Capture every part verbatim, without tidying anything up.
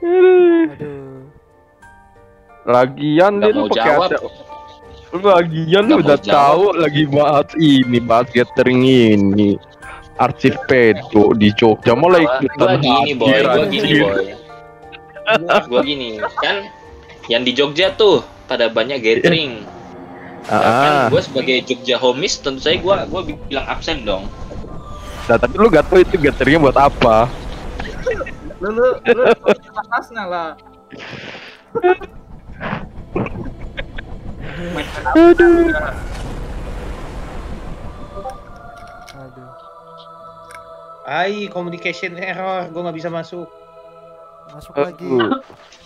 Aduh. Lagian dia Nggak lu mau pakai jawab. ada. Lu lagian lu Nggak mau udah jawab. tahu lagi bahas ini, bahas gathering ini. Arsip pedo di Jogja mulai Gua ikutan gini boy, hadir, gua gini anjir. boy. Gua, gua gini kan, yang di Jogja tuh pada banyak gathering. Nah, kan Ah, gue sebagai Jogja homies tentu saja gue gue bilang absen dong. nah, tapi lu gak tahu itu gatheringnya buat apa. Lu lu lu atasnya lah. Aduh. Aduh. Ai, communication error, gua nggak bisa masuk. Masuk lagi. Uh,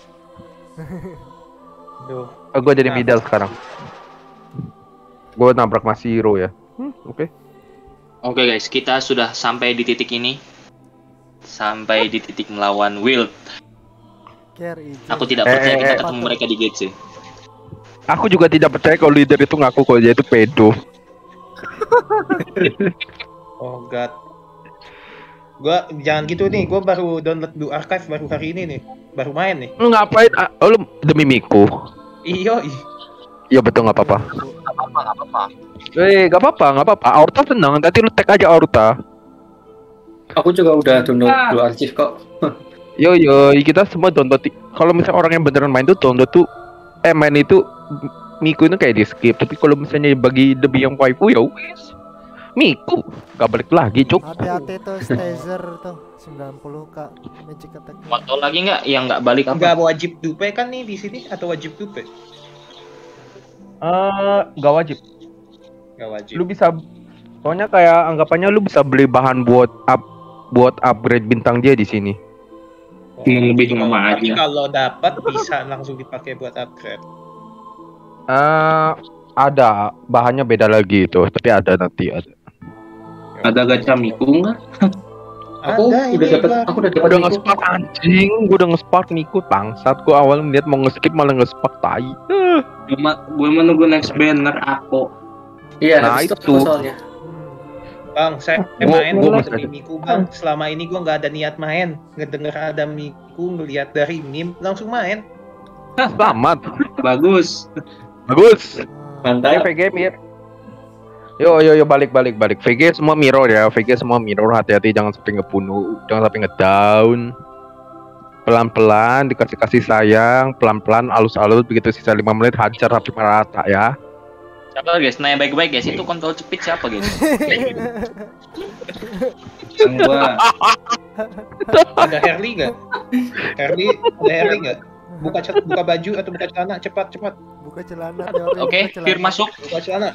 Duh. uh, gue jadi Nah. middle sekarang. Gue nabrak Mas Hiro ya. Hmm, oke. Okay. Oke guys, kita sudah sampai di titik ini. Sampai di titik melawan Wild. Care izin. Aku tidak Eh, percaya eh, kita eh. ketemu mereka di G C. Aku juga tidak percaya kalau leader itu ngaku kalau dia itu pedo. Oh god. Gua jangan gitu nih, gua baru download Blue Archive baru hari ini nih. Baru main nih. Lu ngapain? Ah, oh, lu demi Miku. Iyo, ih. Iya betul, nggak apa-apa. Gak apa-apa, gak apa-apa. Eh, nggak apa-apa, nggak apa-apa. Aurta tenang. Tadi lu tag aja Aurta. Aku juga udah download Blue Archive kok. Yo yo, kita semua download. Kalau misalnya orang yang beneran main tuh download tuh, eh main itu Miku itu kayak di skip. Tapi kalau misalnya bagi demi yang waifu ya wes. Miku nggak balik lagi, cuk. Hati-hati tuh Stazer tuh sembilan puluh k magic attack. Mau tau lagi nggak yang nggak balik apa? Enggak wajib dupe kan nih di sini atau wajib dupe? Eh, nggak wajib. Enggak wajib. Lu bisa, soalnya kayak anggapannya lu bisa beli bahan buat up, buat upgrade bintang dia di sini. Yang lebih lama Tapi aja. kalau dapat bisa langsung dipakai buat upgrade. Eh, ada bahannya beda lagi itu, tapi ada nanti ada. Ada gacha Miku nggak? Aku Ada, udah ini dapat. Bang. Aku udah dapat Udah Miku. nge-spark anjing, gua udah nge-spark Miku bangsat. Gua awal ngeliat mau nge-skip malah nge-spark tai. Eh, Gue menunggu next banner aku. Iya, Nah, itu itu. soalnya. Bang, saya Gua- main gua gua masih demi ada. Miku bang. Selama ini gua nggak ada niat main. Ngedenger ada Miku, ngeliat dari meme, langsung main. Selamat. Bagus. Bagus. Hmm. Ayo Mantap. V G mir. Yo yo yo balik balik balik. V G semua mirror ya. V G semua mirror. Hati-hati jangan sampai ngebunuh, jangan sampai ngedown. Pelan-pelan dikasih kasih sayang, pelan-pelan alus-alus begitu sisa lima menit hajar sampai merata ya. Siapa guys? Nanya baik-baik guys. Itu kontrol cepit siapa guys? Yang gua Ada Herli nggak? Herli, ada Herli nggak? Buka ce- buka baju atau buka celana, cepat cepat. Buka celana Teori, Oke, buka celana. Fir masuk. Buka celana.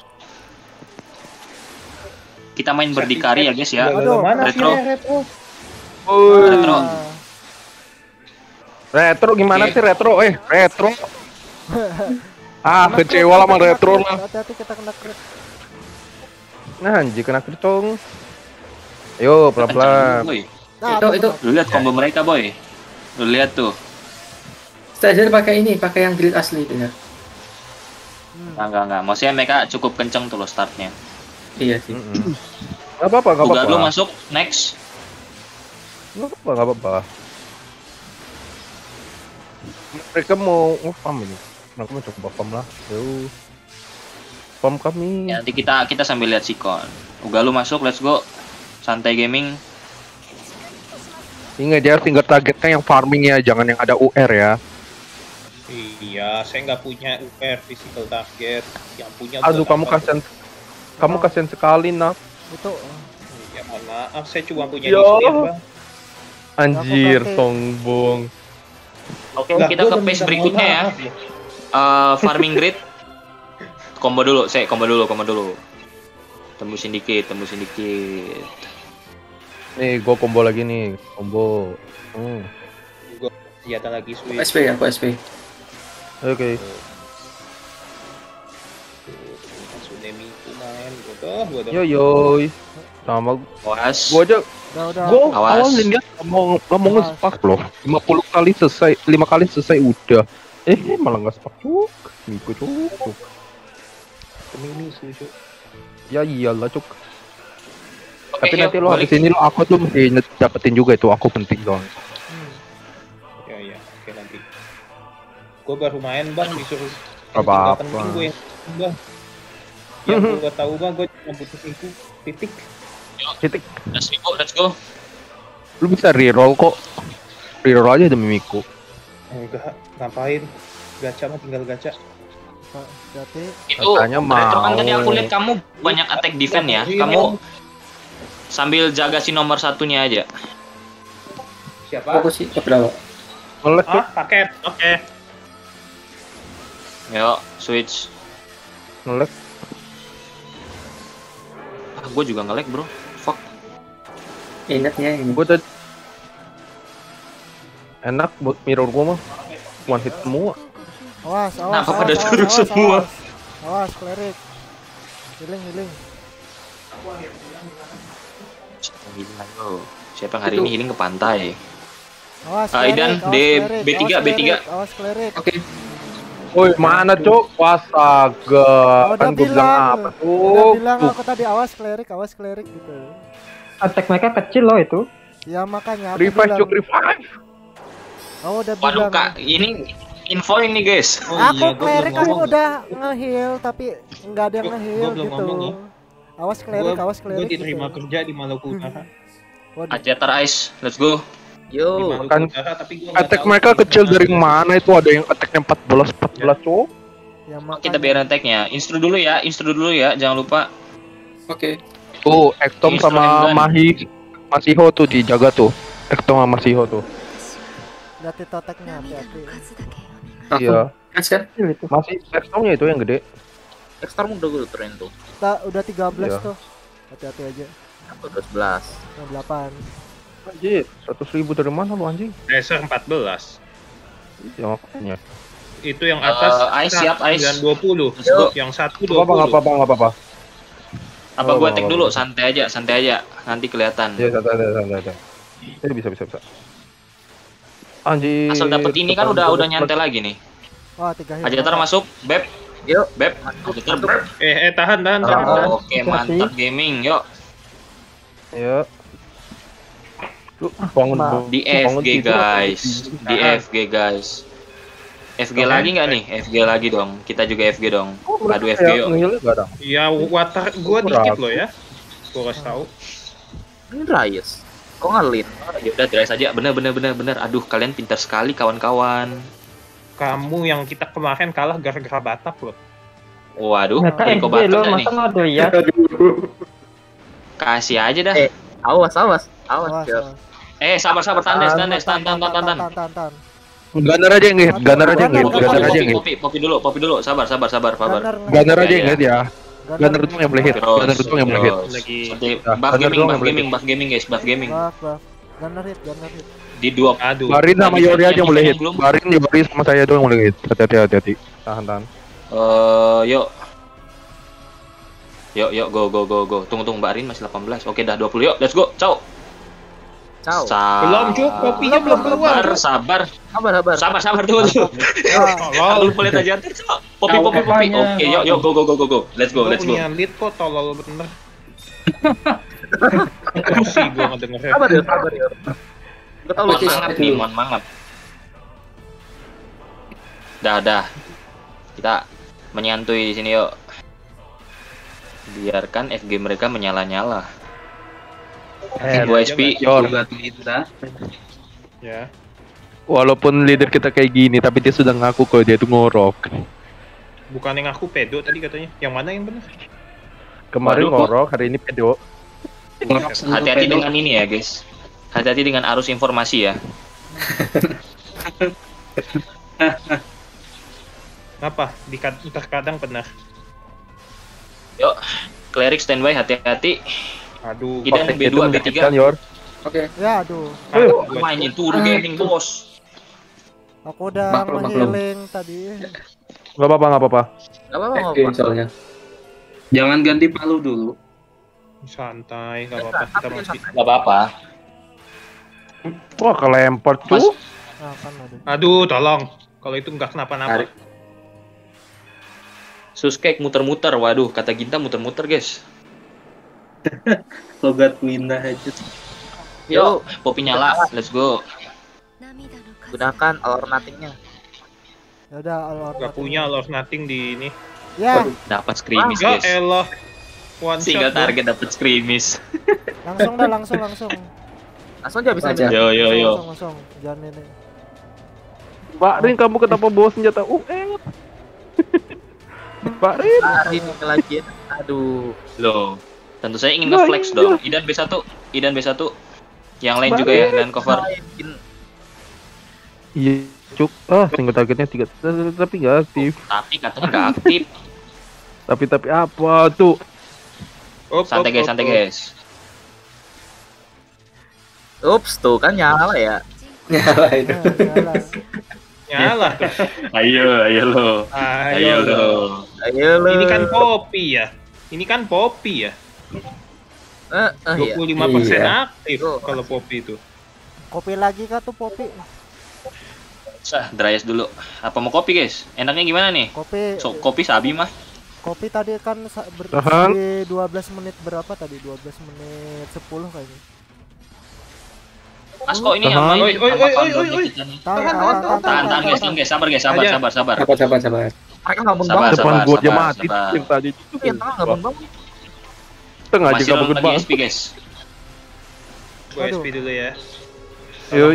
Kita main berdikari ya guys ya. Aduh, Mana retro. Fir retro? Retro. Ah. Retro gimana Oke. sih retro? Eh retro. Ah kecewa lah sama retro lah. Hati-hati kita kena crit. Nah anjir kena kritong. Yo pelan-pelan. Boy. Nah, Itu- aku itu. kena. Lu lihat combo mereka boy. Lu lihat tuh. Stazer pakai ini, pakai yang guild asli bener. Hmm. Enggak enggak enggak. Maksudnya mereka cukup kenceng tuh loh startnya. Iya sih. Mm-mm. Gak apa-apa, gak Uga apa-apa. lu masuk next. Gak apa-apa, gak apa-apa. Mereka mau nge-farm ini. Mereka mau coba farm lah. Yo. Farm kami. Ya, nanti kita kita sambil lihat sikon. Uga lu masuk, let's go. Santai gaming. Ingat ya, tinggal targetnya yang farming ya, jangan yang ada U R ya. Iya, saya nggak punya U R physical target. Yang punya. Aduh, buat kamu apa? kasihan, kamu kasihan sekali nak. Itu Ya mohon maaf, saya cuma punya Yo. display bang. Anjir, ganti. sombong. Oke, Lah, kita gua ke udah phase minta berikutnya ya. mohon maaf, loh. Eh, farming grid. Combo dulu, saya combo dulu, combo dulu. Tembusin dikit, tembusin dikit. Nih, gua combo lagi nih, combo. Hmm. Gua senjata lagi Aku switch. S P, aku S P. Oke. Tsunami ku main, bodoh, bodoh. Yo yo. Sama Awas. gua aja, udah udah. gua Awas. awal lihat ngomong ngomong Awas. nge-spark loh. lima puluh kali selesai, lima kali selesai udah. Eh, malah nggak spark cuk. Miku cuk. Tsunami suju. Ya iyalah cuk. Oke, Tapi yuk, nanti lo habis balik. ini lo aku tuh mesti dapetin juga itu, aku penting dong. Hmm. Ya ya, oke nanti. Gue baru main bang, disuruh Apa-apa. penting gue yang bang. Yang gue tahu bang, gue cuma butuh itu titik. Titik. Let's go, let's go. Lu bisa reroll kok. Reroll aja demi Miku. Enggak, ngapain? Gacha mah tinggal gacha. Pak, berarti Itu Katanya retro kan mau. tadi aku lihat kamu banyak attack defense ya. Kamu sambil jaga si nomor satunya aja. Siapa? Fokus sih ke berapa? Ngeles tuh. Ah, paket. Oke. Yuk, switch. Ngeles. Ah, gue juga nge-lag bro. Fuck. Ingat ya ini. Gue tadi enak buat mirror gua mah. One hit semua. awas, awas, Kenapa awas, pada awas, turun awas, semua? Awas, awas, klerik. Healing, healing. Gila lo. Siapa yang hari ini healing ke pantai? Awas, Ah, Idan, klerik, awas, D- klerik, B tiga, awas, B tiga. klerik, awas, klerik. Oke. Woi, mana cok? Astaga. Oh, Kan udah gua bilang bilang, apa udah tuh? bilang Tuh. aku tadi awas klerik, awas klerik gitu. Attack mereka kecil loh itu. Ya makanya aku Revive bilang. cok, revive. Oh, udah Waduh bilang. kak, ini info ini guys. Oh, Aku iya, gua klerik belum kan ngomong. udah nge-heal tapi nggak ada yang Gua- nge-heal gua belum gitu. ngomong ya. Awas klerik, awas Gue klerik. diterima gitu. kerja di Maluku Utara. Waduh. Ajetar Ice, let's go. Di Maluku kan Utara, tapi gua nggak Attack tahu mereka di kecil mana. dari mana itu? Ada yang attacknya empat belas empat belas cok. Ya makanya. Kita biar attack-nya. Instru dulu ya, instru dulu ya, jangan lupa. Oke. Tuh, Ektom Instrumen sama gun. Mahi Masiho tuh dijaga tuh. Ektom sama Masiho tuh. Lihat toteknya hati-hati. Iya. Gas kan? Kecil itu. Masih Ektomnya itu yang gede. Ekstra udah gue tren tuh. Kita udah tiga belas Iya. tuh. Hati-hati aja. Udah sebelas. Yang delapan. Anjir, seratus ribu dari mana lu anjing? Racer empat belas. Ya makanya. Itu yang atas Eh, Ice, siap, Ice. sembilan dua puluh. Yuk. Yang satu Gak dua apa-apa, gak puluh. apa-apa, gak apa-apa. Apa Oh, gua attack oh, dulu, oh. santai aja, santai aja. Nanti kelihatan. Ya, santai, santai, santai, santai. Eh, bisa, bisa, bisa. Anjir. Asal dapet ini kan udah udah nyantai lagi nih. Wah, tiga hit. Ajetar masuk, Beb. Yuk. Beb. Ajetar. Eh, eh tahan, tahan, tahan. Oh, tahan. Oke, mantap gaming. Yuk, Ya. Lu bangun Ma- bangun di F G tidur, guys. Di Tahan. F G guys. F G Oke. lagi nggak nih? F G lagi dong. Kita juga F G dong. Aduh F G Ya, yuk. ngehilnya gak ada. Ya, water gua dikit loh ya. Gua kasih tahu. Ini Dryas. Kok ngelit? Ya udah dry saja. Bener bener bener bener. Aduh kalian pintar sekali kawan-kawan. Kamu yang kita kemarin kalah gara-gara Batak loh. Waduh, Mereka Rico F G loh, Batak nih. masa nggak ada ya? Kasih aja dah. Eh. Awas, awas, awas. Awas, Jar. awas. Eh, sabar sabar tandes tandes tan tan tan tan tan. Tan, tan, tan. Gunner aja yang hit, Gunner aja yang hit, Popi, Gunner popi, aja yang popi, hit. popi, popi dulu, popi dulu. Sabar sabar sabar sabar. Gunner, Gunner aja Ya, yang ya. hit ya. Gunner itu yang boleh hit. Terus, Gunner itu yang boleh hit. terus. Lagi Nanti Nah, buff Gunner gaming, doang buff yang boleh gaming, hit. buff gaming guys, buff gaming. Buff, buff. Gunner hit, gunner hit. Di dua. aduh. Barin sama Lagi Yori aja yang boleh hit. belum. Barin, Yori sama saya doang yang boleh hit. Hati-hati, hati-hati. Tahan, tahan. Eh, yuk. Yuk, yuk, go, go, go, go. Tunggu, tunggu, Mbak Rin masih delapan belas. Oke, dah dua puluh. Yuk, let's go. Ciao. Ciao. Sa- Belum, Cuk. Kopinya belum keluar. Sabar, sabar. Sabar, sabar. Sabar, sabar, tunggu, tunggu. Ah, Aduh, boleh aja. Coba. Popi, popi, popi. Oke, yuk, yuk, go, go, go, go, go. Let's go, Gua let's go. punya lead kok tolol bener. Emosi gua ngedengernya. Sabar ya, sabar ya. Gue tau lu Mohon Cis. mangap nih, mohon mangap. Dah, dah. Kita menyantui di sini yuk. Biarkan F G mereka menyala-nyala. Eh, dua S P. Yor. Buat kita. Ya. Walaupun leader kita kayak gini, tapi dia sudah ngaku kalau dia itu ngorok. Bukan yang aku pedo tadi katanya. Yang mana yang benar? Kemarin Waduh, kok- ngorok, hari ini pedo. Hati-hati dengan ini ya, guys. Hati-hati dengan arus informasi ya. Apa? Di terkadang benar. Yuk, cleric standby, hati-hati. Aduh. Idan Kontak B dua, itu B tiga. menyakitkan, Yor. Oke. ya aduh. Aduh, Aku mainin turu gaming, bos. Aku udah Maklum, maklum. nge-healing tadi. Gak apa-apa, gak apa-apa. Gak apa-apa, gak Oke, apa-apa. soalnya. Jangan ganti palu dulu. santai, nggak apa-apa. Kita masih. Gak apa-apa. Wah, kelempar Mas, tuh. Nah, kan aduh. Aduh, tolong. Kalau itu nggak kenapa-napa. Tarik. Suskek muter-muter, waduh, kata Ginta muter-muter, guys. Logat pindah aja. Yuk, Poppy nyala, let's go. Gunakan all or nothing-nya. Ya udah, all or Gak nothing. punya Lord Nothing di ini. Ya, Dapat skirmish Ya guys. elah. One Single shot. dong. target dapat skirmish. langsung dah, langsung langsung. Langsung aja bisa Aja. aja. Yo yo yo. Langsung, langsung. Jangan ini. Mbak Rin, kamu kenapa bawa senjata U L? Mbak Rin. Ah, ini lagi. Aduh. Loh. Tentu saya ingin Nah, nge-flex iya. dong. Idan B satu, Idan B satu. Yang lain juga ya dan cover. Iya, cuk. Ah, single targetnya tiga, tapi nggak aktif. Tapi katanya nggak aktif. Tapi tapi apa tuh? Op, Santai op, guys, op, santai op. guys. Ups, tuh kan nyala ya. Nyala itu. Nah, nyala. Nyala. Ayo, ayo lo. Ayo, Ayo lo. dong. Ayo lo. Ini kan Poppy ya. Ini kan Poppy ya. Eh, eh, iya. dua puluh lima persen Iya. aktif kalau Poppy itu. Kopi lagi kah tuh Poppy? Sah, Dryas dulu. Apa mau kopi guys? Enaknya gimana nih? Kopi. So, kopi sabi mah. Kopi tadi kan sa- ber- Tahan. di dua belas menit berapa tadi? dua belas menit sepuluh kayaknya. Mas kok ini Tahan. sama Oi, ini oi, sama oi, oi, downloadnya oi. kita nih. Tahan, Tahan, tahan, tahan, tahan, Tahan, tahan guys, tahan guys, sabar guys, sabar, Aja. sabar, sabar. Sabar, sabar, sabar. Mereka nggak bangun Sabar, banget. Depan sabar, gua aja sabar, mati sabar. yang tadi. Yang tengah nggak bangun banget. Tengah aja Masih gak roll bagus lagi banget. S P guys. Gue S P dulu ya. Yuk,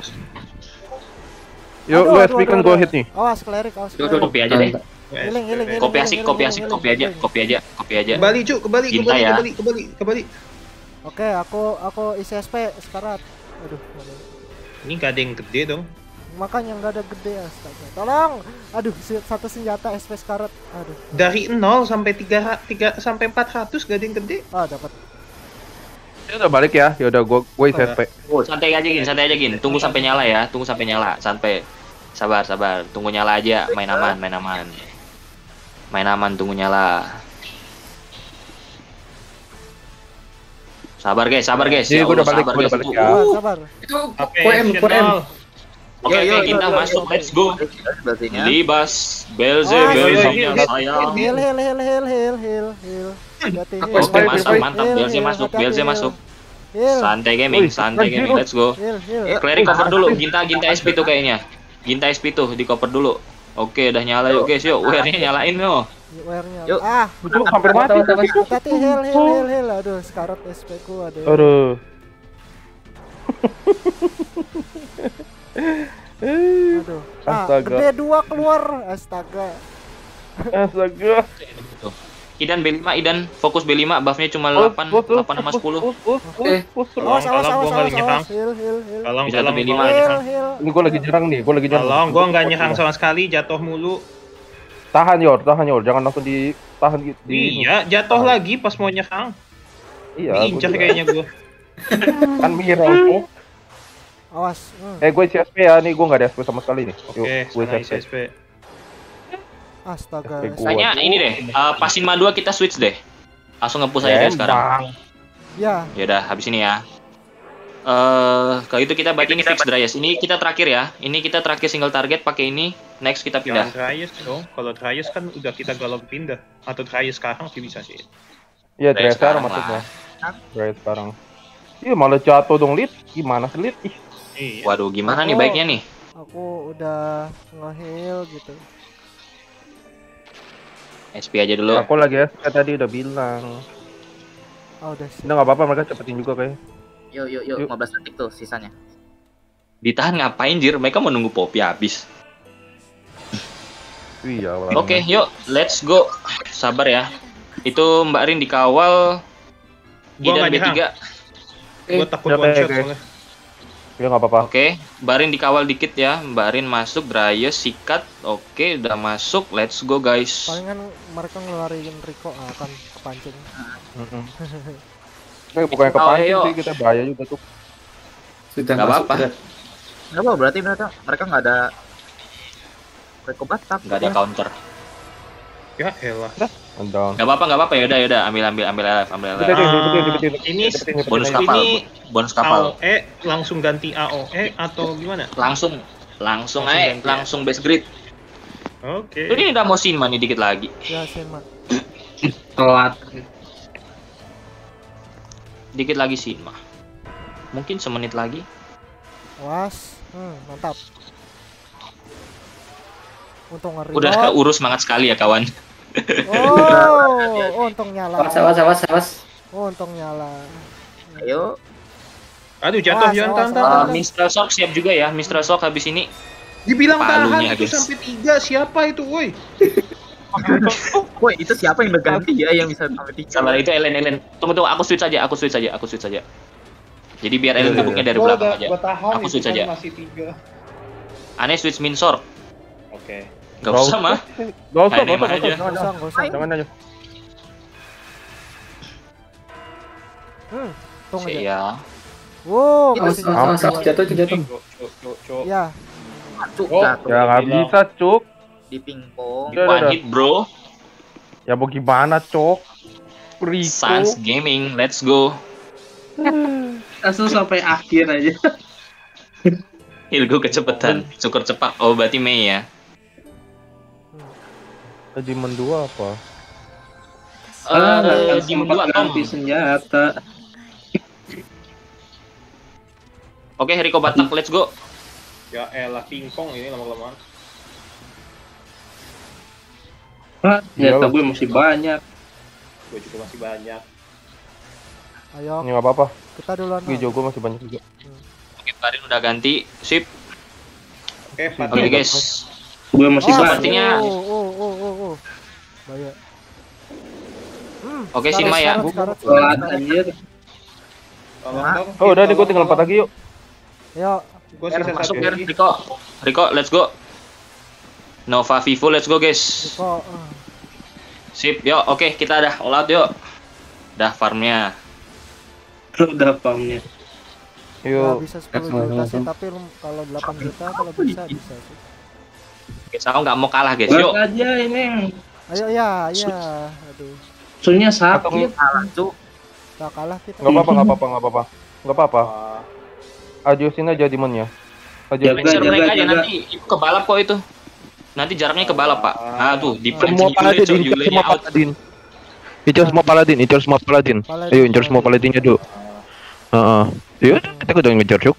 yuk, Aduh, lu aduh, S P kan aduh, gua aduh. hit nih. Awas klerik, awas Duh, duh, klerik. Kopi aja deh. Healing, healing, healing. Kopi asik, healing, kopi healing, asik, healing, kopi aja, healing. kopi aja, kopi aja. Kembali cu, kembali, Ginta kembali, ya. kembali, kembali, kembali. Oke, aku aku isi S P sekarat. Aduh, aduh. Ini gak ada yang gede dong. Makanya nggak ada gede astaga. Tolong. Aduh, si- satu senjata S P sekarat. Aduh. Dari nol sampai tiga, tiga sampai empat ratus gak ada yang gede. Ah, dapat. Ya udah balik ya. Ya udah gua gua isi S P. Oh, santai aja gin, santai aja gin. Tunggu sampai nyala ya, tunggu sampai nyala, sampai sabar, sabar. Tunggu nyala aja, main aman, main aman. Main aman, tunggu nyala. Sabar guys, sabar guys. Iya, Ya gua udah Allah, balik, sabar gua udah guys. balik Uh, ya. Sabar, sabar. Itu Oke, Q M, Q M. nol. Oke, oke, kita masuk, let's go. Berartinya. Libas, Belze, Oh, Belze, iya, iya, iya. sayang. Heal, heal, heal, heal, heal, heal, heal. Hati-hati, Aku heal. Oke, Baik, mantap, baik. mantap. Heal, Belze heal, masuk, hati-hati, Belze heal. masuk. Heal, Santai gaming, Wih, santai anjir gaming. lu. Let's go. heal, heal. Yuk. Cleric cover dulu, Ginta, Ginta S P tuh kayaknya. Ginta S P tuh, di cover dulu. Oke, udah nyala yuk guys, yuk. Wear-nya nyalain yuk. Wear-nya. Yuk. Ah, Itu hampir mati. hati-hati, heal, heal, heal, heal. Aduh, sekarat S P ku ada. Aduh. Aduh. Ah, Astaga. gede dua keluar. Astaga. Astaga. Tuh. Idan B lima, Idan fokus B lima, buffnya cuma Pus, delapan, pus, pus, delapan sama pus, sepuluh. pus, pus, pus, Eh. pus, pus. Awas, awas, Tolong, awas, gua nggak awas, nyerang. awas. Heal, heal, heal. Tolong, Bisa tolong, tapi lima. tolong. Heal, heal. Ini gua lagi nyerang nih, gua lagi nyerang. Tolong, gua nggak nyerang sama sekali, jatuh mulu. Tahan Yor, tahan Yor, jangan langsung ditahan gitu. di- Iya, jatuh lagi pas mau nyerang. Iya. gua Diincar juga. kayaknya gua. Kan mirror tuh. Awas. Hmm. Eh, gue isi S P ya, nih gue gak ada S P sama sekali nih. Yuk, Oke, gue sana isi S P. isi S P. Astaga. S P gua. Kayaknya ini deh, uh, Pasinma dua kita switch deh. Langsung nge-push aja deh sekarang. Emang. Ya, Yaudah, habis ini ya. Eh, kalau itu kita berarti ini fix Dryas. Ini kita terakhir ya. Ini kita terakhir single target pakai ini. Next kita Jangan pindah. Dryas dong. Kalau Dryas kan udah kita galau pindah. Atau Dryas sekarang sih bisa sih. Iya, Dryas Dryas sekarang sekarang maksudnya. lah. Dryas sekarang. Iya, malah jatuh dong, Lid. Gimana sih, Lid? Ih, Iya. Waduh, gimana nih Aku- baiknya nih? aku udah nge-heal gitu. S P aja dulu. aku lagi S P tadi udah bilang. Oh, udah sih. Udah gak apa-apa, mereka cepetin juga kayak. Yuk, yuk, yuk. Yuk. lima belas detik tuh sisanya. Ditahan ngapain jir? Mereka mau nunggu Poppy habis. Iya, Oke, yuk, let's go. Sabar ya. Itu Mbak Rin dikawal. Gua Idan nggak B tiga. Gua takut Udah, one kayak- shot kayak- soalnya. Ya gak apa-apa. Oke, Mbak Rin dikawal dikit ya. Mbak Rin masuk, Dryas sikat. Oke, udah masuk. Let's go guys. Palingan mereka ngeluarin Rico akan kepancing. Mm-mm. Eh, bukannya Oh, kepancing ayo. sih, kita bahaya juga tuh. Sudah Nggak masuk. apa-apa. Sudah. Nggak apa, berarti mereka mereka nggak ada Reko Batak. Nggak ada counter. Ya elah. Down. Nggak apa-apa, nggak apa-apa. Yaudah, yaudah. Ambil, ambil, ambil L F, ambil L F. Cepetin, Ah, cepetin, cepetin. ini Cepetin, cepetin. Bonus Ini- kapal, Ini bonus kapal. A O E langsung ganti A O E atau gimana? Langsung, langsung Langsung aja, ganti ya? langsung base grid. Oke. Ini udah mau Sinma nih dikit lagi. Ya, Sema. Telat. Dikit lagi Sinma. Mungkin semenit lagi. Awas, Hmm, mantap. Untung ngeri. Udah keurus semangat sekali ya kawan. Oh, untung nyala. Awas, awas, awas, awas. Oh, untung nyala. Ayo. Aduh jatuh Awas, jangan awas, tahan tahan. awas. Uh, Mistral Shock siap juga ya, Mistral Shock habis ini. Dibilang Palunya, tahan itu guys. sampai tiga siapa itu woi? Woi, itu siapa yang berganti ya yang bisa sampai tiga? Sabar itu Ellen Ellen. Tunggu tunggu aku switch aja, aku switch aja, aku switch aja. Jadi biar Ellen gebuknya dari Gua belakang udah- aja. gua tahan Aku itu switch kan aja. masih tiga. Aneh switch Minsor. Oke. Gak usah mah. Gak usah, Main gak usah, aja. gak usah, Gak jangan, usah, gak usah. jangan aja. Hmm, tunggu aja. Iya. Wow, Awas, masih awas, awas, nyala. awas, jatuh, itu jatuh. Cuk, cuk, cuk, cuk. Ya, Cuk, Oh. jatuh Ya nggak bisa, Cuk. di pingpong. Udah, udah, One udah. hit bro. Ya mau gimana, Cuk? Rico. Sans Gaming, let's go. Langsung sampai akhir aja. Ilgu kecepatan, syukur cepat. Oh berarti Mei ya. Tadi mendua apa? Eh, di sempat dua Tom. ganti senjata. Oke, Rico Batak, let's go. Ya elah pingpong ini lama-lama. Hah, Iya, senjata loh. gue masih banyak. Gue juga masih banyak. ayo Ini nggak apa-apa. kita duluan. Hijau gue masih banyak juga. Oke, Karin udah ganti. Sip. Oke, empat. Oke guys. Gue masih Oh, banyak. sepertinya- Oh, oh, oh, oh, oh. Bahaya. Hmm, Oke, sekarat, Sima ya. sekarat, sekarat, Telat sekarat, sekarat. anjir. Tolong Nah. dong. Oh udah nih gue tinggal empat lagi yuk. Yo, Gue Er, sisa masuk satu Er, lagi. Rico. Rico, let's go. Nova Vivo, let's go guys. kok uh, Sip, yuk. Oke, kita dah all out yuk. Dah farmnya. Udah pamnya. ya Yuk. bisa sepuluh Langsung, juta sih, langsung. tapi lu- kalau delapan juta kalau bisa bisa sih. Guys, aku nggak mau kalah guys. Buat Yuk. aja ini. Ayo ya, ya. Aduh, Soalnya sakit. Salah, Cuk. tak kalah kita. Nggak apa-apa, nggak apa-apa, nggak apa-apa. Nggak apa-apa. Ah, Adiosin aja demonnya. Jaga, Adiosin. Pressure jaga, mereka aja jaga. nanti itu kebalap kok itu. Nanti jaraknya kebalap pak. Ah tuh di Semua paladin, incer semua paladin. Incer semua paladin, incer semua paladin. Paladin, Ayo incer semua paladinnya dulu. Heeh. Yuk, kita udah ngejar Cuk.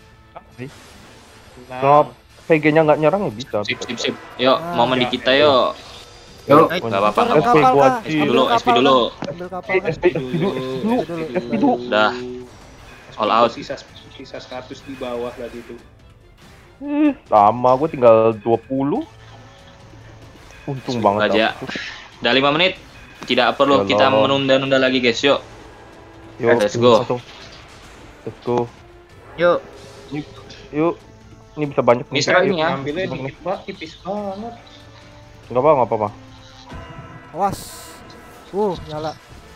Nah, Kalau P G-nya nggak nyerang ya bisa. Sip sip sip. Yuk, momen di kita yuk. Yuk, Eh, Gak apa-apa. Ambil S P kapal gua kah? sih. S P dulu, Ambil S P kapal dulu. kah? Ambil kapal Eh, kah? S P dulu, dulu, S P dulu. Dah. All out. Sisa sisa seratus di bawah tadi itu. Ih, lama gue tinggal dua puluh. Untung banget. aja. aku. Udah lima menit. Tidak perlu Ya kita Allah. menunda-nunda lagi guys. Yuk. Yuk, Let's go. langsung. Let's go. Yuk. Yuk. Ini bisa banyak nih. Mistral Yuk. ini ya. Ambilnya dikit banget, tipis banget. Nggak apa, nggak apa-apa. Awas. Uh, nyala.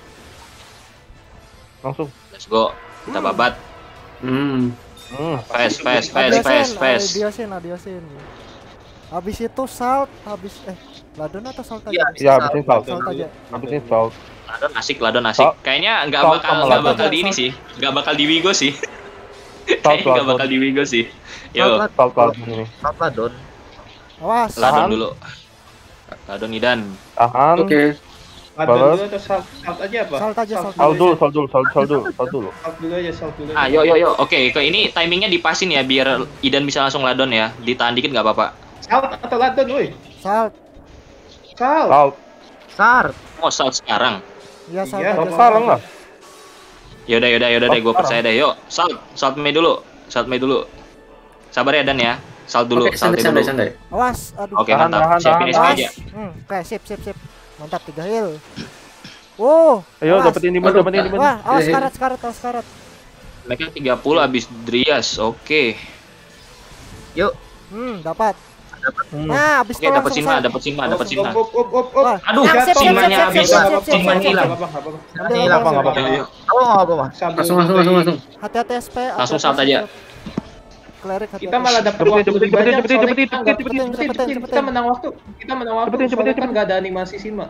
Langsung. Let's go. Kita babat. Hmm. Hmm. Fast, fast, fast, fast, fast. Adiosin, adiosin. Habis itu salt, habis eh ladon atau salt aja? Iya, Ya, habisin salt. Salt aja. Habisin salt. Ladon asik, ladon asik. Salt. Kayaknya nggak Salt bakal sama nggak ladon. bakal di ini sih. Nggak bakal di Wigo sih. Salt, Kayaknya nggak ladon. bakal di Wigo sih. Salt, Yo, Lad. Salt, salt ini. Salt, Ladon. Awas. ladon Tahan. dulu. Ladon Idan. Tahan. Oke. Ladon Balas. dulu atau salt, salt aja apa? Salt aja, salt Salt dulu, salt dulu, salt, salt dulu, salt dulu. Salt dulu aja, salt dulu. Ah, aja. yo yo yo. Oke, ke ini timingnya dipasin ya biar Idan bisa langsung ladon ya. Ditahan dikit nggak apa-apa. Salt atau ladon, woi? Salt. Salt. Salt. Sar. Oh, salt sekarang. Iya, salt Iya, aja. Salt sekarang lah. Yaudah, yaudah, yaudah deh, gue Sekarang. percaya deh. Yuk, salt, salt Mei dulu, salt Mei dulu. Sabar ya Dan ya, salt dulu, Oke, salt santai, dulu. santai, santai. Awas, aduh. Oke, Tahan, mantap. tahan, Siapin tahan, S P Awas. aja. Hmm, oke, sip, sip, sip. Mantap tiga heal. Oh, Ayo awas. dapetin dimana, Aduh, dapetin dimana. Wah, awas Iya, iya. karat, karat, awas karat. Mereka tiga puluh abis Drias, oke. Yuk. Hmm, dapat. Hmm. Nah, habis Oke, itu dapat langsung Sima, salt. dapat Sima, dapat Sima. Op, op, op, op, op. Wah, Aduh, siap, siap, siap, Simanya siap, habis, siap, siap, siap, Simanya siap, hilang. siap. Apa, apa, apa. Ambil, Nggak apa, ambil, nggak ambil. apa-apa. Ayo, Kamu nggak apa-apa. Sambil Langsung, langsung, langsung, langsung. Hati-hati S P. Langsung hati-hati salt aja. S P. Cleric hati-hati. Kita malah dapat Cepetin, waktu cepetin, lebih cepetin, banyak. cepetin, soalnya cepetin, kita nggak- cepetin, cepetin, cepetin. cepetin. Kita menang waktu. Kita menang waktu. Cepetin, cepetin, Soalnya kan nggak ada animasi Sima.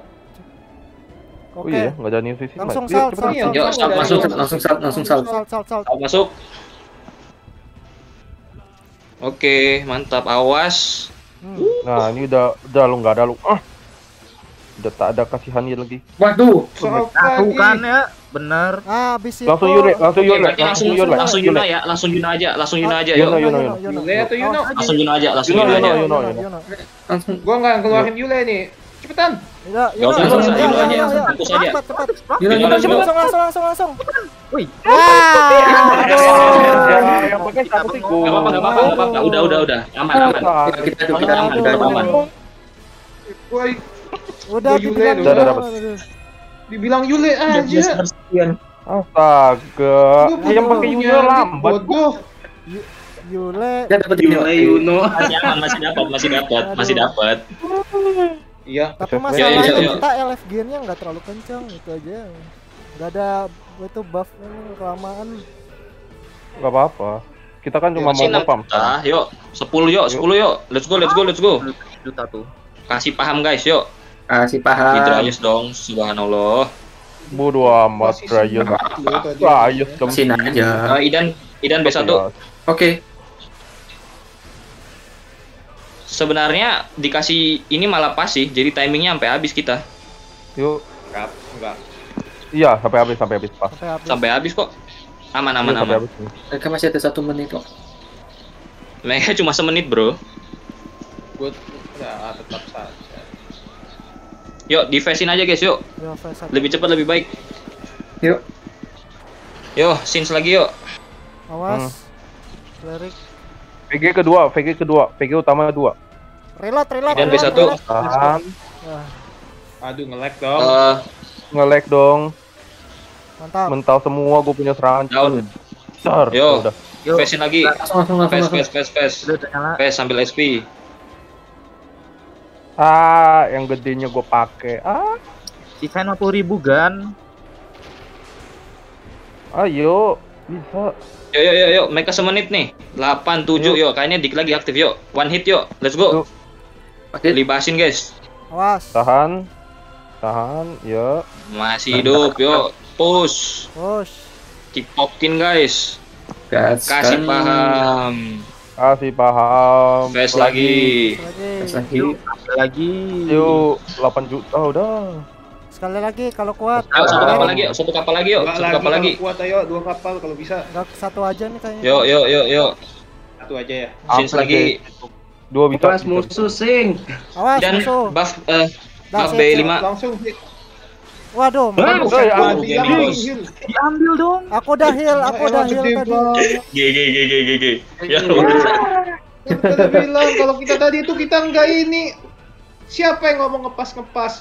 Oh Oke. iya, nggak ada new season. Langsung Yuk, salt, cepetin. salt, Iya, salt, Yuk, salt. salt, Langsung, masuk. langsung salt, langsung salt. Salt, salt, salt. Salt masuk. Oke, mantap. Awas. Hmm. Nah, ini udah udah lu nggak ada lu. Ah, Udah tak ada kasihannya lagi. Waduh. Soal Aku lagi. kan ya, bener. Ah, habis itu. Langsung Yule, langsung Oke, Yule, berarti langsung langsung Yule. langsung Yuna ya, langsung Yuna aja, langsung Yuna aja, Yuna, yuk. Yuna, Yuna. Yule atau Yuno? Langsung Yuna aja, langsung Yuna, Yuna Yuna, aja. Yuna. Langsung. Gua nggak ngeluarin Yule nih. Cepetan. Ya, Gak usah, gak usah, Yuna aja, fokus aja. Cepat, cepat. Yuna, Yuna, Yuna, Yuna. Langsung, langsung, langsung, langsung. Wih. Wah. Ya, yang pakai siapa sih? Gak apa-apa, gak apa-apa, gak apa-apa. Udah, udah, udah. Aman, aman. Kita kita dulu, kita Aman, dulu, kita aman. dulu. Woi, Udah Gua Yule dibilang dong. Udah, udah, Yule. dapat. dibilang Yule aja. Astaga, Gua yang bodoh pakai punya Yule adik, lambat. bodoh. Yule. Kita dapat ini. Yule Yuno. Masih aman, masih dapat, masih dapat, masih dapat. Iya. Tapi Yuk, masalahnya yuk, yuk. kita L F G-nya nggak terlalu kencang itu aja. Nggak ada itu buff ini kelamaan. Gak apa-apa. Kita kan cuma Masih mau enam ngepam. juta, yuk. sepuluh yuk, sepuluh yuk. Let's go, let's go, let's go. Juta tuh. Kasih paham guys, yuk. Kasih paham. Hidrayus dong, subhanallah. Bodo amat, Posisi Ryan. empat loh tadi. Ryan jam Sini aja. Uh, Idan, Idan B satu. Oke. Sebenarnya dikasih ini malah pas sih, jadi timingnya sampai habis kita. Yuk. Enggak, enggak. Iya, sampai habis, sampai habis pas. Sampai habis. Sampai habis kok. Aman, aman, Iya, sampai aman. habis. Mereka masih ada satu menit kok. Mereka cuma semenit bro. Gua ya tetap saja. Yuk, defense-in aja guys, yuk. Yo, face satu. Lebih cepat, lebih baik. Yuk. Yo, sins lagi yuk. Awas. Cleric. V G kedua, V G kedua, V G utama dua. Reload, reload. Dan B reload, satu. reload. Tahan, Wah, Aduh, nge-lag dong. Eh, nge-lag dong. mantap. Mental semua gue punya serangan. down. Besar. Yo. Udah. Yuk, Face-in lagi. Langsung langsung langsung. Face, langsung. face, face, face. udah udah nyala. Face sambil S P. Ah, yang gedenya gue pakai. Ah, Sisain lima puluh ribu gan. ayo. Bisa. Yuk, yuk, yuk, yuk. Mereka semenit nih. delapan, tujuh, yuk. Kayaknya dik lagi aktif, yuk. One hit, yuk. Let's go. Yuk. Oke. Libasin, guys. Awas. Tahan. Tahan, ya. Masih hidup, yuk. Push. Push. Keep pokin, guys. Gaskan. Kasih paham. Kasih paham. Face lagi. Lagi. Gas lagi. Yuk, ambil lagi. Yuk, delapan juta udah. Sekali lagi kalau kuat. Ayo, satu kapal Cleric. lagi, yuk. Satu kapal lagi, yuk. Enggak Satu lagi kapal lagi. kalau kuat ayo dua kapal kalau bisa. Nggak, satu aja nih kayaknya. Yuk, yuk, yuk, yuk. Satu aja ya. Sins lagi. Dua bisa. Pas musuh sing. Awas Dan musuh. buff eh Dah, buff sip, B sip. lima. Langsung hit. Waduh, Hah? mampus. Oh, ya, Gua ampun, bilang Gaming, langsung bos. heal. Diambil dong. Aku udah heal, aku udah Elah, heal gede tadi. banget. G G G G G G. Ya. Kan kita bilang kalau kita tadi itu kita enggak ini. Siapa yang ngomong ngepas-ngepas?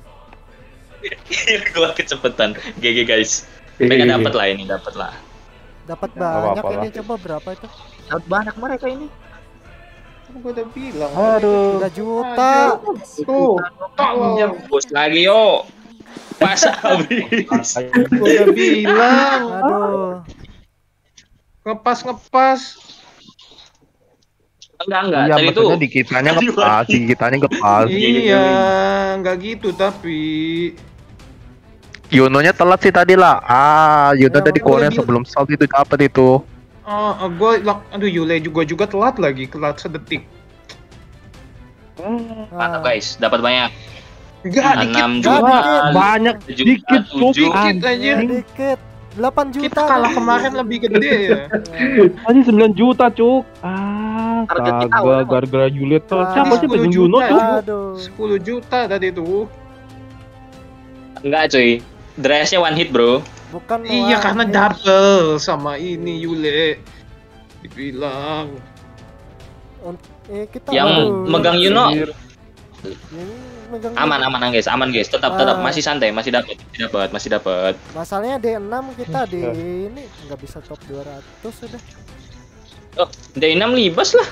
Gua kecepatan. G G guys. G G, Pengen G G. dapat lah ini, dapat lah. Dapat Nggak banyak apa-apa ini lah. coba berapa itu? Dapat banyak mereka ini. Kan gua udah bilang. Aduh. tiga juta. Tuh, tolong. Push lagi yuk. Pas habis. Gua udah bilang. Aduh. Ngepas-ngepas. Enggak enggak. Iya, Tadi itu maksudnya di kitanya ngepas, di kitanya ngepas. Iya, enggak gitu tapi Yunonya telat sih tadi lah. Ah, Yuno Ya, tadi boleh konen bilang. sebelum salt itu dapat itu. ah gue aduh Yule juga juga telat lagi, telat sedetik. mantap Nah, guys, dapat banyak. Enggak dikit. enam Nggak, juta. dikit. Banyak, tujuh dikit, juta, tujuh. Dikit aja. ya, dikit. delapan juta. Kita kalah tadi. kemarin lebih gede ya. Tadi sembilan juta, Cuk. Ah, Target kita astaga, awal. gara-gara Yulet tuh. Ah, Siapa sih sepuluh pegang Yuno juta, tuh? Aduh. sepuluh juta tadi tuh. Enggak cuy. Dressnya one hit bro. Bukan Iya wah, karena ini- double sama ini Yule. Dibilang. Eh, kita Yang aduh, megang Yuno ini megang aman Yuno. aman guys, aman guys. Tetap tetap Ah. masih santai, masih dapat, masih dapat, masih dapat. Masalahnya D enam kita di Iya. ini nggak bisa top dua ratus sudah. Oh, D enam libas lah.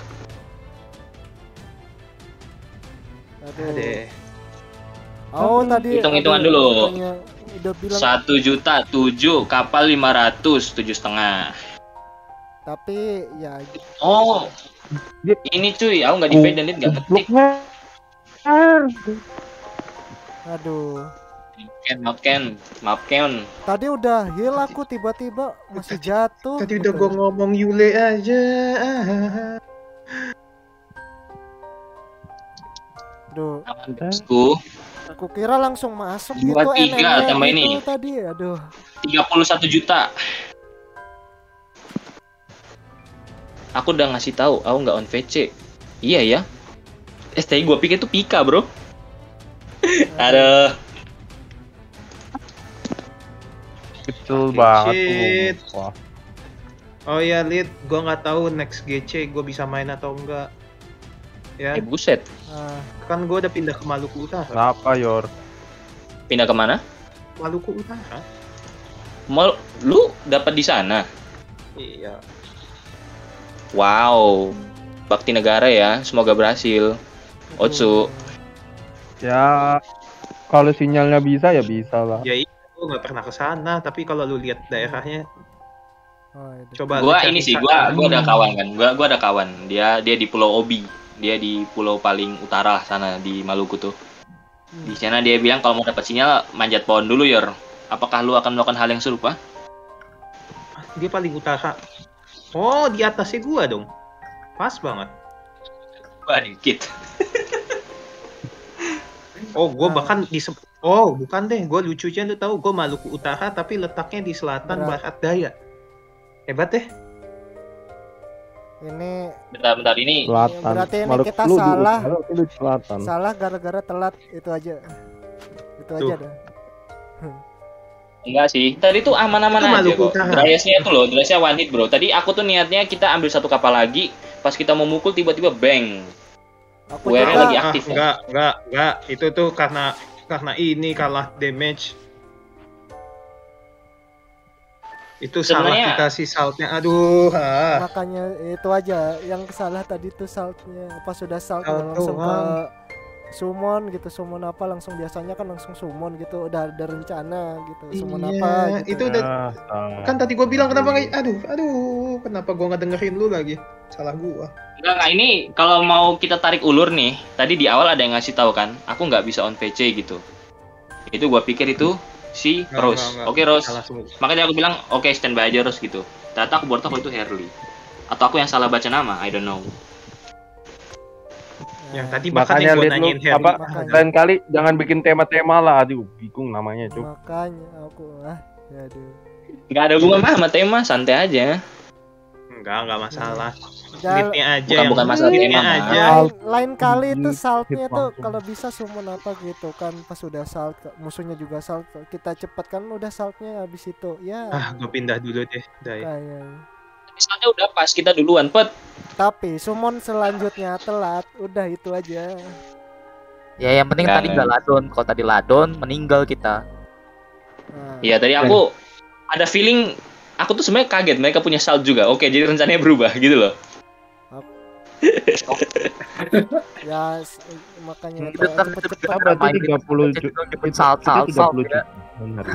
Aduh. Ade. Oh, tadi Hitung-hitungan aduh, dulu. bukannya udah bilang Satu juta tujuh, kapal lima ratus, tujuh setengah. tapi ya Oh, ini cuy, aku nggak di fade dan lead nggak ketik. aduh. Maafkan, maafkan, maafkan. Tadi udah heal aku tiba-tiba masih jatuh. Tadi udah gitu. gua ngomong Yule aja. Aduh. Aman bosku. Kukira langsung masuk Dua, gitu tiga, N M E tambah gitu ini. tadi. Aduh. tiga puluh satu juta. Aku udah ngasih tahu, aku nggak on V C. Iya ya. S T I gua pikir itu Pika, bro. Aduh. Kecil Oke, banget shit. tuh. Wah. Oh ya, Lid, gua nggak tahu next G C gua bisa main atau enggak. Ya, Eh buset. Ah, kan gua udah pindah ke Maluku Utara. Kenapa Yor? Pindah kemana? Maluku Utara. Mal, lu dapat di sana. Iya. Wow. Bakti negara ya. Semoga berhasil. Otsu. Ya kalau sinyalnya bisa ya bisa lah. Ya iya, gua nggak pernah ke sana, tapi kalau lu lihat daerahnya, oh, itu. coba Gua lu cari ini sih, sa- gua gua ada kawan kan. Gua gua ada kawan. Dia dia di Pulau Obi. Dia di pulau paling utara sana di Maluku tuh. Di sana dia bilang kalau mau dapat sinyal manjat pohon dulu, Yor. Apakah lu akan melakukan hal yang serupa? Dia paling utara. Oh, di atasnya gua dong. Pas banget. Wah, dikit. Oh, gua Nah. bahkan di sep- Oh, bukan deh. Gua lucunya lu tahu, gua Maluku Utara tapi letaknya di selatan Berat. barat daya. Hebat deh. Ini Bentar-bentar ini. Selatan. berarti ini Maluku kita lu di salah. utara, lu di selatan. salah gara-gara telat itu aja. Itu Tuh. aja dah. Enggak sih. Tadi tuh aman-aman Itu aja Maluku kok. Utara. Dryasnya tuh loh, dryasnya one hit, bro. Tadi aku tuh niatnya kita ambil satu kapal lagi. Pas kita mau mukul tiba-tiba bang. Aku Wear-nya juga lagi Ah, aktif kan? enggak, enggak, enggak. Itu tuh karena karena ini kalah damage. Itu salah Sebenarnya- kita sih saltnya. Aduh, ah. makanya itu aja yang salah tadi tuh saltnya. Apa sudah salt Salt langsung ke doang. summon gitu, summon apa langsung biasanya kan langsung summon gitu, udah ada rencana gitu, summon Iya, apa gitu. itu udah Ah, salah. kan tadi gua bilang kenapa nggak aduh aduh kenapa gua nggak dengerin lu lagi, salah gua. Enggak, enggak, ini kalau mau kita tarik ulur nih, tadi di awal ada yang ngasih tahu kan, aku nggak bisa on V C gitu. Itu gua pikir itu si Nggak, Rose. nggak, nggak. Oke, Rose. Salah semua. Makanya aku bilang, oke standby aja Rose gitu. Ternyata aku baru tahu itu Harley. Atau aku yang salah baca nama, I don't know. Yang tadi bahkan Makanya yang gua lihat lu nanyain Harry. apa Makanya. lain kali jangan bikin tema-tema lah, aduh bingung namanya cuy. Makanya aku ah ya aduh. Nggak ada hubungan mah sama tema, santai aja. Enggak, enggak masalah. Jal- Leadnya aja Bukan- yang bukan masalah leadnya tema, aja. Mas. lain, lain kali itu Hit saltnya tuh langsung. kalau bisa summon apa gitu kan, pas udah salt musuhnya juga salt, kita cepat kan udah saltnya habis itu ya Ah, gua pindah dulu deh, Dai. kayak. Misalnya udah pas kita duluan, Pet. Tapi summon selanjutnya telat, udah itu aja. Ya yang penting Nggak, tadi nggak. nggak ladon. Kalau tadi ladon meninggal kita. Nah, Iya, tadi aku ada feeling, aku tuh sebenarnya kaget mereka punya salt juga. Oke, jadi rencananya berubah gitu loh. ya s- makanya Itu kan cepet-cepet itu Ah, berarti main tiga puluh itu juta. cepet salt salt tiga salt puluh ya. juta. Benar.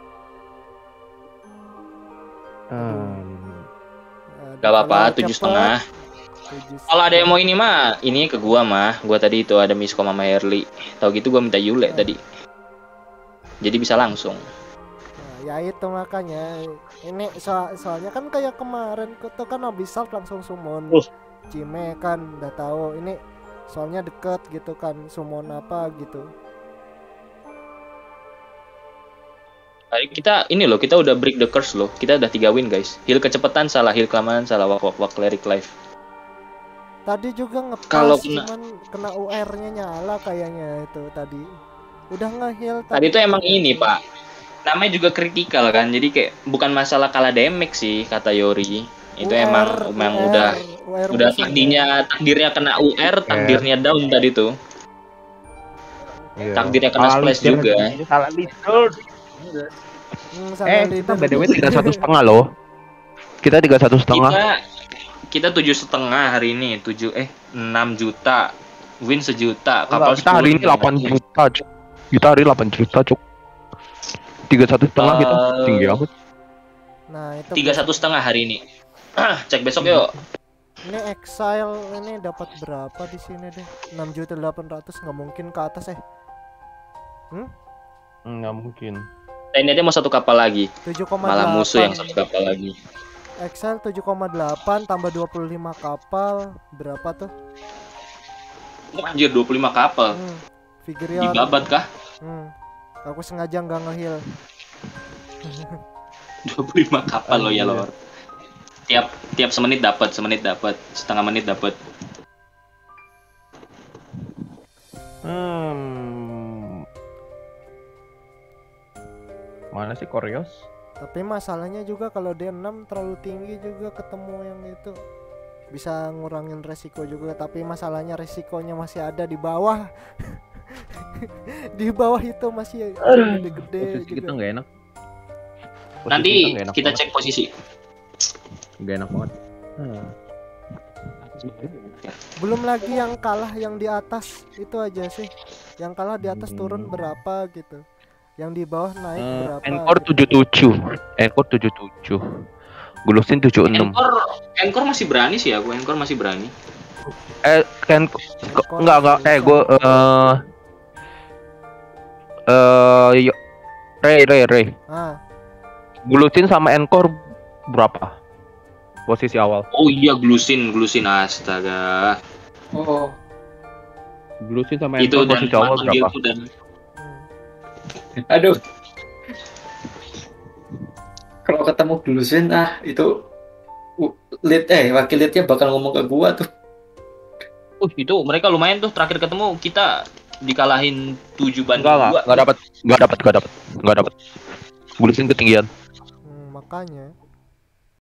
Hmm. Gak apa-apa, tujuh setengah. Kalau ada yang mau ini mah, ini ke gua mah. Gua tadi itu ada miskom sama Herli. Tahu gitu gua minta Yule tadi. Jadi bisa langsung. Nah, ya itu makanya ini so- soalnya kan kayak kemarin tuh kan habis salt langsung summon. Uh. Cime kan udah tahu ini soalnya deket gitu kan, summon apa gitu. Tadi kita ini loh, kita udah break the curse loh. Kita udah tiga win guys. Heal kecepatan salah, heal kelamaan salah, wak wak wak cleric life. Tadi juga ngepas Kalau kena- cuman kena U R-nya nyala kayaknya itu tadi. Udah nge-heal Tadi itu emang ini pak, namanya juga kritikal kan. Jadi kayak bukan masalah kalah damage sih kata Yori. Itu U R, emang emang U R, udah U R udah musuhnya. takdirnya takdirnya kena U R, takdirnya down tadi tuh. Iya. Takdirnya kena Salah splash leader, juga. Salah leader. Hmm, sama Eh, leader kita B D W juga. tiga satu setengah loh. Kita tiga satu setengah. Kita kita tujuh setengah hari ini, tujuh eh enam juta, win sejuta, kapal Kita hari ini delapan juta, Cuk. Kita hari delapan juta, cuk. Tiga satu setengah kita Eh, tinggi amat. Nah, itu Tiga satu setengah hari ini. Cek besok yuk. ini exile ini dapat berapa di sini deh? enam juta delapan ratus, nggak mungkin ke atas eh. Enggak mungkin. Ini dia mau satu kapal lagi. tujuh koma delapan. Malah musuh yang satu kapal lagi. Excel tujuh koma delapan tambah dua puluh lima kapal berapa tuh? Oh, anjir dua puluh lima kapal. Hmm. Figurion Dibabat kah? Hmm. Aku sengaja nggak nge-heal. dua puluh lima kapal lo ya Iya. lor. Tiap tiap semenit dapat, semenit dapat, setengah menit dapat. Hmm. Mana sih Koreos? Tapi masalahnya juga kalau D enam terlalu tinggi juga ketemu yang itu bisa ngurangin resiko juga, tapi masalahnya resikonya masih ada di bawah. Di bawah itu masih gede-gede Posisi kita juga. nggak enak. Posisi Nanti nggak enak kita banget. cek posisi. Nggak enak banget. Hmm. Belum lagi yang kalah yang di atas itu aja sih. Yang kalah di atas turun Hmm. berapa gitu. Yang di bawah naik Eh, berapa. Encore gitu. tujuh puluh tujuh. Encore tujuh puluh tujuh. Gulusin tujuh puluh enam. Encore, Encore masih berani sih aku. Encore masih berani. Eh kan Encore enggak enggak masih kayak bisa. gue eh eh yo Ray Ray Ray. Ah, Gulusin sama Encore berapa? Posisi awal. Oh iya, Glusin, Glusin astaga. Oh, Gulusin sama Itu Encore dan posisi awal manggil berapa? tuh dan hmm. aduh. Kalau ketemu Glusin ah itu uh, lead eh wakil leadnya bakal ngomong ke gua tuh. uh, itu mereka lumayan tuh terakhir ketemu kita dikalahin tujuh banding Enggak enggak dua. enggak dapat enggak dapat enggak dapat enggak dapat. Gulusin ketinggian. Hmm, makanya